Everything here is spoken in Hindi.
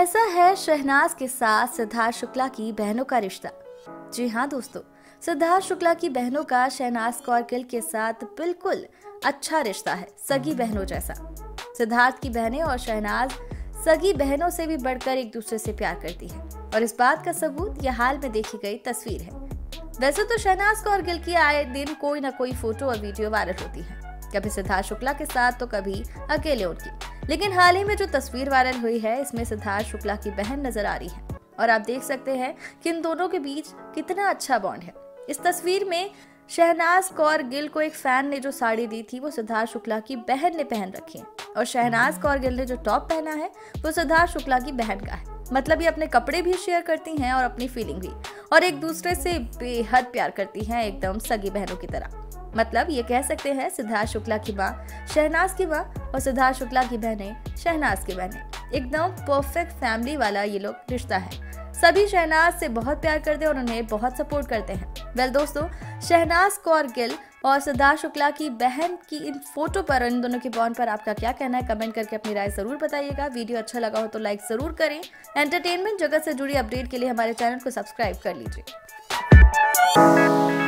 कैसा है शहनाज के साथ सिद्धार्थ शुक्ला की बहनों का रिश्ता। जी हाँ दोस्तों, सिद्धार्थ शुक्ला की बहनों का शहनाज गिल के साथ बिल्कुल अच्छा रिश्ता है, सगी बहनों जैसा। सिद्धार्थ की बहनें और शहनाज सगी बहनों से भी बढ़कर एक दूसरे से प्यार करती है और इस बात का सबूत यह हाल में देखी गई तस्वीर है। वैसे तो शहनाज गिल की आए दिन कोई ना कोई फोटो और वीडियो वायरल होती है, कभी सिद्धार्थ शुक्ला के साथ तो कभी अकेले उनकी। लेकिन हाल ही में जो तस्वीर वायरल हुई है, इसमें सिद्धार्थ शुक्ला की बहन नजर आ रही है और आप देख सकते हैं कि इन दोनों के बीच कितना अच्छा बॉन्ड है। इस तस्वीर में शहनाज गिल को एक फैन ने जो साड़ी दी थी वो सिद्धार्थ शुक्ला की बहन ने पहन रखी है और शहनाज गिल ने जो टॉप पहना है वो सिद्धार्थ शुक्ला की बहन का है। मतलब ये अपने कपड़े भी शेयर करती हैं और अपनी फीलिंग भी, और एक दूसरे से बेहद प्यार करती हैं, एकदम सगी बहनों की तरह। मतलब ये कह सकते हैं सिद्धार्थ शुक्ला की माँ शहनाज की माँ और सिद्धार्थ शुक्ला की बहनें शहनाज की बहनें। एकदम परफेक्ट फैमिली वाला ये लोग रिश्ता है। सभी शहनाज से बहुत प्यार करते हैं और उन्हें बहुत सपोर्ट करते हैं। वेल दोस्तों, शहनाज गिल और सिद्धार्थ शुक्ला की बहन की इन फोटो पर, इन दोनों के बॉन्ड पर आपका क्या कहना है? कमेंट करके अपनी राय जरूर बताइएगा। वीडियो अच्छा लगा हो तो लाइक जरूर करें। एंटरटेनमेंट जगत से जुड़ी अपडेट के लिए हमारे चैनल को सब्सक्राइब कर लीजिए।